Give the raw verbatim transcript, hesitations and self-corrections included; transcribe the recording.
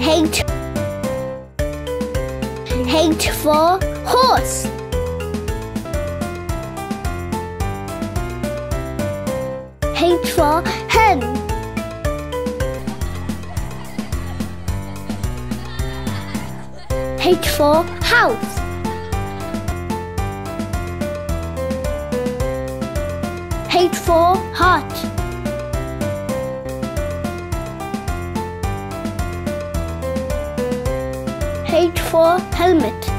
H. H for horse. H for hen. H for house. H for heart. H for helmet.